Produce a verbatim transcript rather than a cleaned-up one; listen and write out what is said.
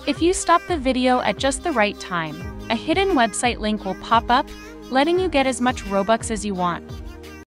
If you stop the video at just the right time, a hidden website link will pop up, letting you get as much Robux as you want.